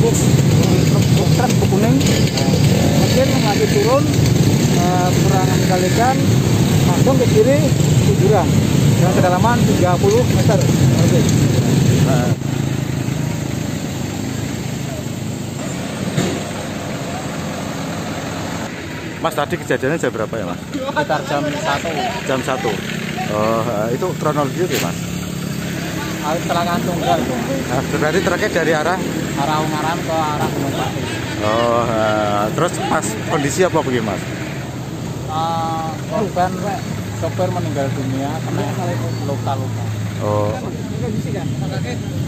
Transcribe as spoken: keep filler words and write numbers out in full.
truk truk truk kuning, kemudian mengambil turun uh, kurang mengendalikan langsung ke kiri ke jurang dengan kedalaman tiga puluh meter. Oke. Nah. Mas, tadi kejadiannya jam berapa ya, Mas? Sekitar jam satu. Jam satu. Oh, itu kronologi itu, Mas? Kecelakaan tunggal itu. Nah, berarti truknya dari arah? Arah Ungaran ke arah Gunung Pati. Oh, uh, terus pas kondisi apa begini, Mas? Uh, korban sopir meninggal dunia, kena luka-luka. Oh.